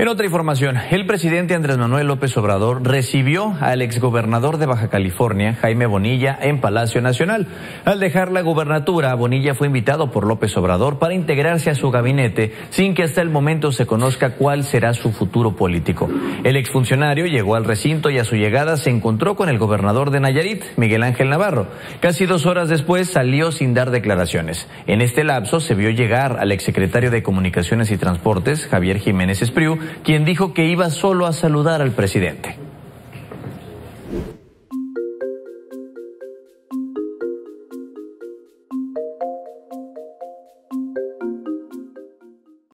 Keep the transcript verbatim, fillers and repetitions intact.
En otra información, el presidente Andrés Manuel López Obrador recibió al exgobernador de Baja California, Jaime Bonilla, en Palacio Nacional. Al dejar la gubernatura, Bonilla fue invitado por López Obrador para integrarse a su gabinete sin que hasta el momento se conozca cuál será su futuro político. El exfuncionario llegó al recinto y a su llegada se encontró con el gobernador de Nayarit, Miguel Ángel Navarro. Casi dos horas después salió sin dar declaraciones. En este lapso se vio llegar al exsecretario de Comunicaciones y Transportes, Javier Jiménez Espriu, quien dijo que iba solo a saludar al presidente.